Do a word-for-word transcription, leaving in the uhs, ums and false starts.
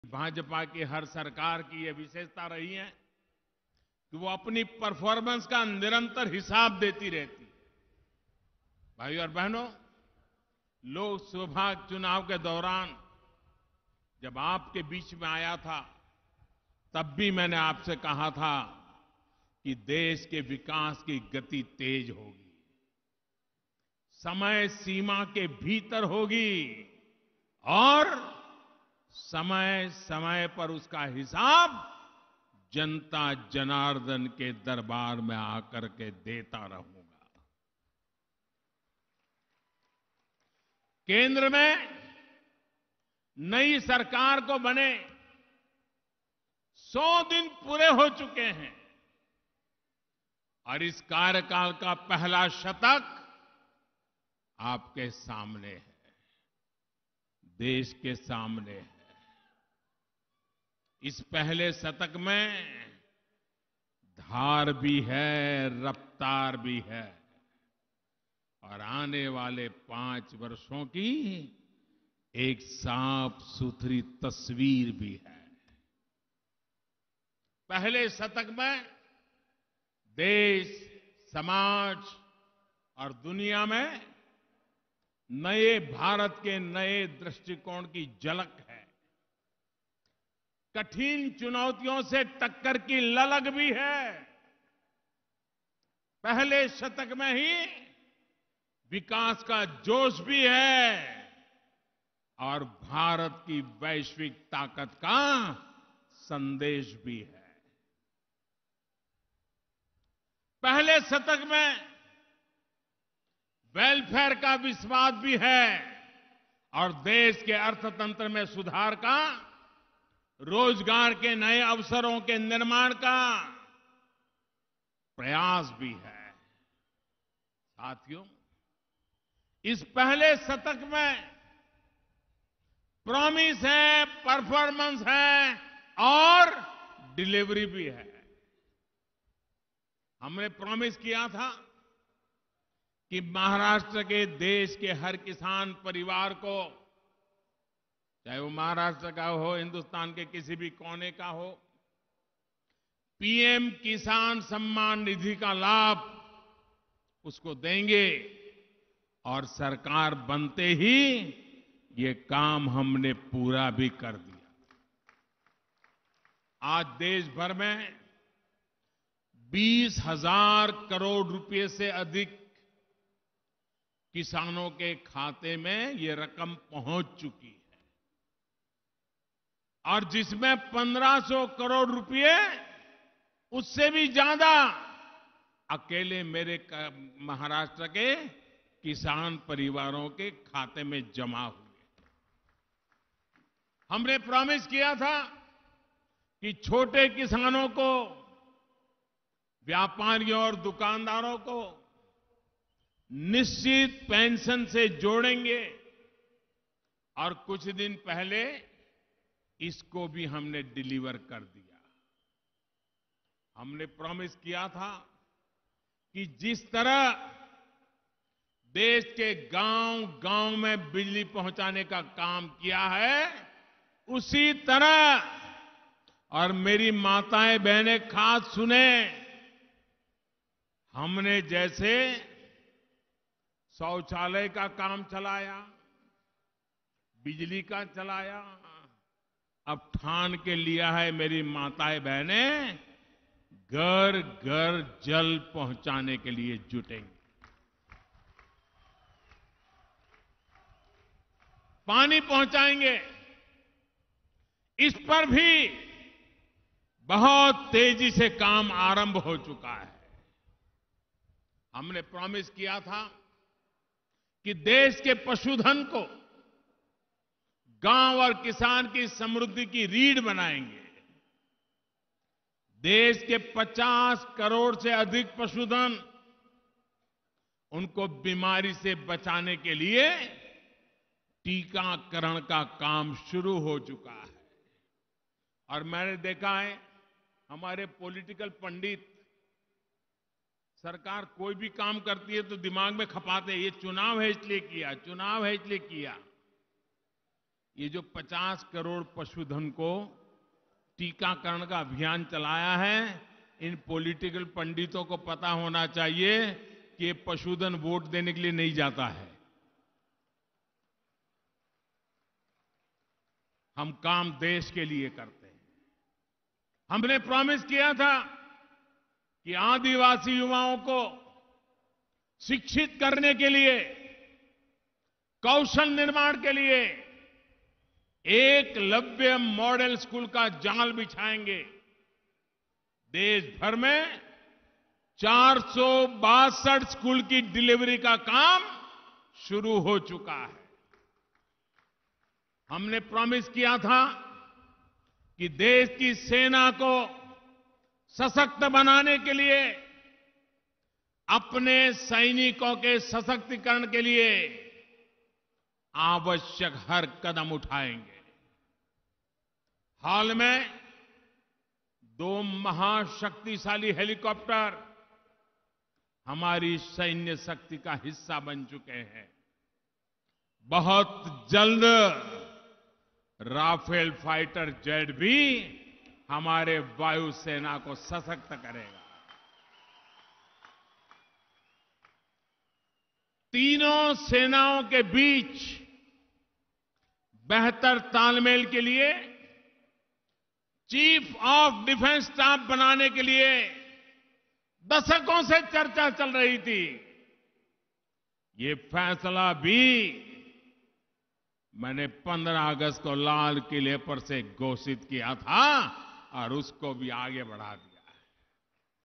भाजपा की हर सरकार की यह विशेषता रही है कि वो अपनी परफॉर्मेंस का निरंतर हिसाब देती रहती है। भाइयों और बहनों, लोकसभा चुनाव के दौरान जब आपके बीच में आया था, तब भी मैंने आपसे कहा था कि देश के विकास की गति तेज होगी, समय सीमा के भीतर होगी और समय समय पर उसका हिसाब जनता जनार्दन के दरबार में आकर के देता रहूंगा। केंद्र में नई सरकार को बने सौ दिन पूरे हो चुके हैं और इस कार्यकाल का पहला शतक आपके सामने है, देश के सामने है। इस पहले शतक में धार भी है, रफ्तार भी है और आने वाले पांच वर्षों की एक साफ सुथरी तस्वीर भी है। पहले शतक में देश, समाज और दुनिया में नए भारत के नए दृष्टिकोण की झलक है। कठिन चुनौतियों से टक्कर की ललक भी है। पहले शतक में ही विकास का जोश भी है और भारत की वैश्विक ताकत का संदेश भी है। पहले शतक में वेलफेयर का विश्वास भी है और देश के अर्थतंत्र में सुधार का, रोजगार के नए अवसरों के निर्माण का प्रयास भी है। साथियों, इस पहले शतक में प्रॉमिस है, परफॉर्मेंस है और डिलीवरी भी है। हमने प्रॉमिस किया था कि महाराष्ट्र के, देश के हर किसान परिवार को, चाहे वो महाराष्ट्र का हो, हिंदुस्तान के किसी भी कोने का हो, पीएम किसान सम्मान निधि का लाभ उसको देंगे और सरकार बनते ही ये काम हमने पूरा भी कर दिया। आज देश भर में बीस हजार करोड़ रुपए से अधिक किसानों के खाते में ये रकम पहुंच चुकी है और जिसमें पंद्रह सौ करोड़ रुपए, उससे भी ज्यादा अकेले मेरे महाराष्ट्र के किसान परिवारों के खाते में जमा हुए। हमने प्रॉमिस किया था कि छोटे किसानों को, व्यापारियों और दुकानदारों को निश्चित पेंशन से जोड़ेंगे और कुछ दिन पहले इसको भी हमने डिलीवर कर दिया। हमने प्रॉमिस किया था कि जिस तरह देश के गांव-गांव में बिजली पहुंचाने का काम किया है, उसी तरह, और मेरी माताएं बहनें खास सुने, हमने जैसे शौचालय का काम चलाया, बिजली का चलाया, अब ठान के लिया है मेरी माताएं बहनें, घर घर जल पहुंचाने के लिए जुटेंगे। पानी पहुंचाएंगे। इस पर भी बहुत तेजी से काम आरंभ हो चुका है। हमने प्रॉमिस किया था कि देश के पशुधन को, गांव और किसान की समृद्धि की रीढ़ बनाएंगे। देश के पचास करोड़ से अधिक पशुधन, उनको बीमारी से बचाने के लिए टीकाकरण का काम शुरू हो चुका है। और मैंने देखा है, हमारे पॉलिटिकल पंडित, सरकार कोई भी काम करती है तो दिमाग में खपाते हैं, ये चुनाव है इसलिए किया, चुनाव है इसलिए किया। ये जो पचास करोड़ पशुधन को टीकाकरण का अभियान चलाया है, इन पॉलिटिकल पंडितों को पता होना चाहिए कि ये पशुधन वोट देने के लिए नहीं जाता है। हम काम देश के लिए करते हैं। हमने प्रॉमिस किया था कि आदिवासी युवाओं को शिक्षित करने के लिए, कौशल निर्माण के लिए एकलव्य मॉडल स्कूल का जाल बिछाएंगे। देश भर में चार सौ बासठ स्कूल की डिलीवरी का काम शुरू हो चुका है। हमने प्रॉमिस किया था कि देश की सेना को सशक्त बनाने के लिए, अपने सैनिकों के सशक्तिकरण के लिए आवश्यक हर कदम उठाएंगे। हाल में दो महाशक्तिशाली हेलीकॉप्टर हमारी सैन्य शक्ति का हिस्सा बन चुके हैं। बहुत जल्द राफेल फाइटर जेट भी हमारे वायुसेना को सशक्त करेगा। तीनों सेनाओं के बीच बेहतर तालमेल के लिए चीफ ऑफ डिफेंस स्टाफ बनाने के लिए दशकों से चर्चा चल रही थी। ये फैसला भी मैंने पंद्रह अगस्त को लाल किले पर से घोषित किया था और उसको भी आगे बढ़ा दिया।